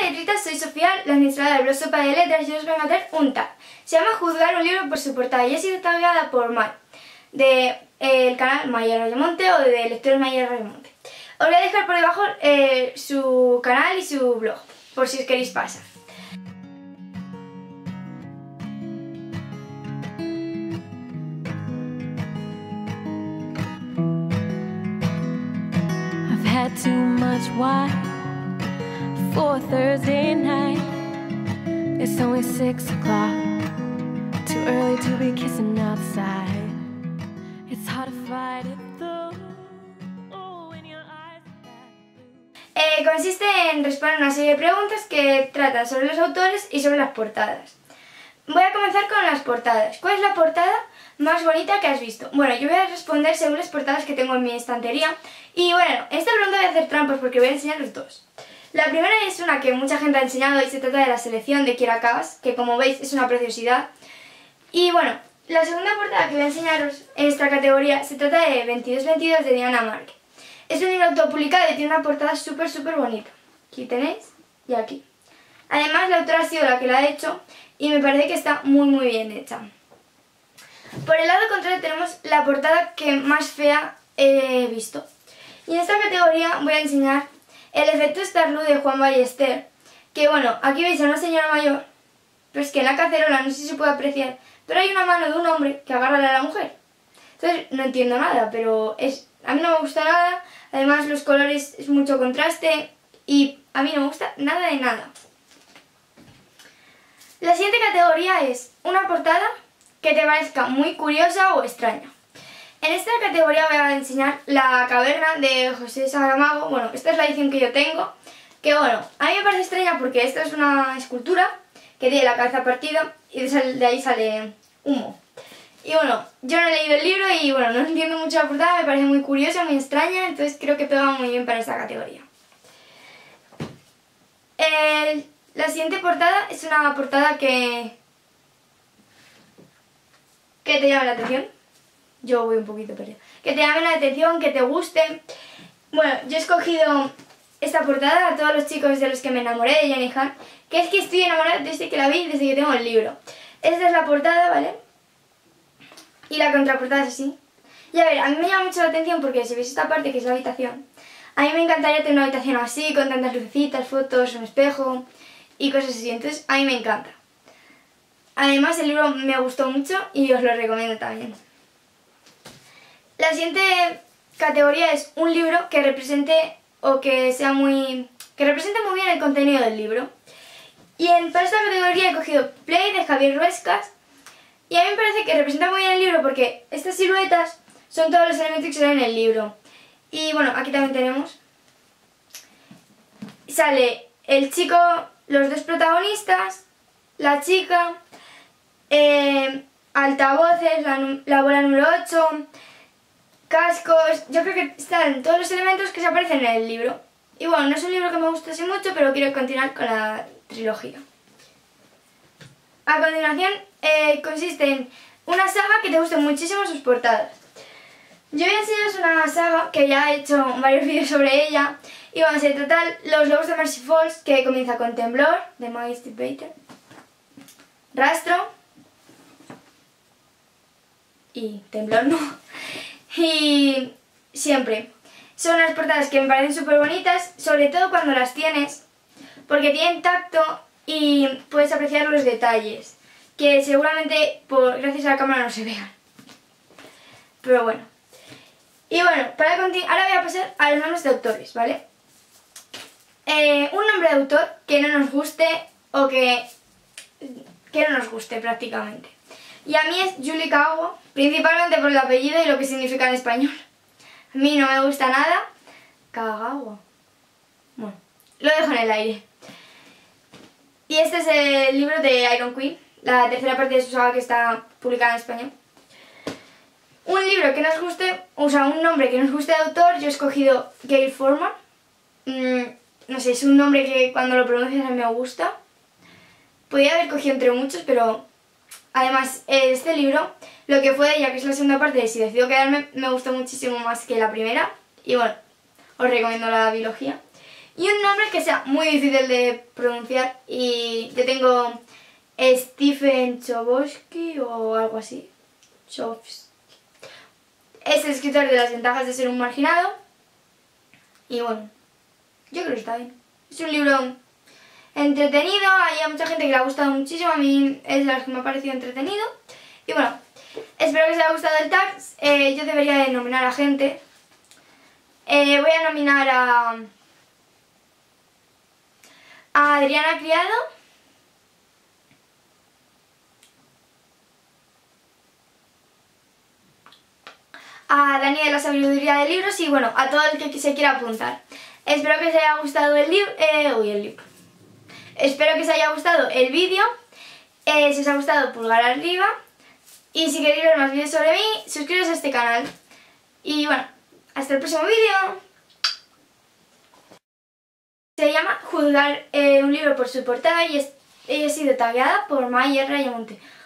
letritas, soy Sofía, la administradora del blog Sopa de Letras, y os vengo a traer un tag. Se llama Juzgar un libro por su portada y ha sido tagueada por Mar, del canal Maya Rayamonte o de Lectores Maya Rayamonte. Os voy a dejar por debajo su canal y su blog, por si os queréis pasar. I've had too much wine for Thursday night. It's only 6 o'clock, too early to be kissing outside. It's hard to fight it though. Oh, when your eyes are blue. Consiste en responder una serie de preguntas que tratan sobre los autores y sobre las portadas. Voy a comenzar con las portadas. ¿Cuál es la portada más bonita que has visto? Bueno, yo voy a responder según las portadas que tengo en mi estantería. Y bueno, en esta pregunta voy a hacer trampas porque voy a enseñaros dos. La primera es una que mucha gente ha enseñado y se trata de la selección de Kiera Cass, que como veis es una preciosidad. Y bueno, la segunda portada que voy a enseñaros en esta categoría se trata de 2222 de Diana Márquez. Es un libro autopublicado y tiene una portada súper bonita. Aquí tenéis y aquí. Además la autora ha sido la que la ha hecho y me parece que está muy bien hecha. Por el lado contrario tenemos la portada que más fea he visto. Y en esta categoría voy a enseñar El efecto Starlú de Juan Ballester, que bueno, aquí veis a una señora mayor, pero es que en la cacerola no sé si se puede apreciar, pero hay una mano de un hombre que agarra a la mujer. Entonces no entiendo nada, pero a mí no me gusta nada, además los colores es mucho contraste y a mí no me gusta nada de nada. La siguiente categoría es una portada que te parezca muy curiosa o extraña. En esta categoría voy a enseñar La caverna de José Saramago. Bueno, esta es la edición que yo tengo, que bueno, a mí me parece extraña porque esta es una escultura que tiene la cabeza partida y de ahí sale humo. Y bueno, yo no he leído el libro y bueno, no entiendo mucho la portada, me parece muy curiosa, muy extraña, entonces creo que pega muy bien para esta categoría. La siguiente portada es una portada que te llame la atención. Yo voy un poquito perdida. Que te llame la atención, que te guste. Bueno, yo he escogido esta portada a todos los chicos de los que me enamoré de Jenny Han, que es que estoy enamorada desde que la vi, desde que tengo el libro. Esta es la portada, ¿vale? Y la contraportada es así. Y a ver, a mí me llama mucho la atención porque si veis esta parte que es la habitación, a mí me encantaría tener una habitación así, con tantas lucecitas, fotos, un espejo y cosas así. Entonces a mí me encanta. Además el libro me gustó mucho y os lo recomiendo también. La siguiente categoría es un libro que represente o que represente muy bien el contenido del libro. Y para esta categoría he cogido Play de Javier Ruescas. Y a mí me parece que representa muy bien el libro porque estas siluetas son todos los elementos que salen en el libro. Y bueno, aquí también tenemos. Sale el chico, los dos protagonistas, la chica, altavoces, la bola número 8, cascos. Yo creo que están todos los elementos que se aparecen en el libro. Y bueno, no es un libro que me gustase mucho, pero quiero continuar con la trilogía. A continuación, consiste en una saga que te gusten muchísimo sus portadas. Yo voy a enseñaros una saga que ya he hecho varios vídeos sobre ella. Y vamos a tratar Los lobos de Mercy Falls, que comienza con Temblor, de Maggie Stiefvater, Rastro y Temblor no. Y siempre. Son unas portadas que me parecen súper bonitas, sobre todo cuando las tienes, porque tienen tacto y puedes apreciar los detalles, que seguramente gracias a la cámara no se vean. Pero bueno. Y bueno, para continuar, ahora voy a pasar a los nombres de autores, ¿vale? Un nombre de autor que no nos guste o que no nos guste prácticamente. Y a mí es Julie Kagawa, principalmente por el apellido y lo que significa en español. A mí no me gusta nada. Kagawa. Bueno, lo dejo en el aire. Y este es el libro de Iron Queen, la tercera parte de su saga que está publicada en español. Un libro que nos guste, o sea, un nombre que nos guste de autor, yo he escogido Gayle Forman. No sé, es un nombre que cuando lo pronuncias a mí me gusta. Podría haber cogido entre muchos, pero además este libro, lo que fue de ella, que es la segunda parte de Si decido quedarme, me gustó muchísimo más que la primera. Y bueno, os recomiendo la biología. y un nombre que sea muy difícil de pronunciar. Y yo tengo Stephen Chbosky o algo así. Es el escritor de Las ventajas de ser un marginado. Y bueno, yo creo que está bien. Es un libro entretenido, hay mucha gente que le ha gustado muchísimo, a mí es la que me ha parecido entretenido. Y bueno, espero que os haya gustado el tag. Yo debería de nominar a gente. Voy a nominar a Adriana Criado, a Dani de la Sabiduría de Libros y bueno, a todo el que se quiera apuntar. Espero que os haya gustado el libro. Espero que os haya gustado el vídeo. Si os ha gustado, pulgar arriba. Y si queréis ver más vídeos sobre mí, suscribiros a este canal. Y bueno, hasta el próximo vídeo. Se llama Juzgar un libro por su portada y he sido tagueada por Maya Rayamonte.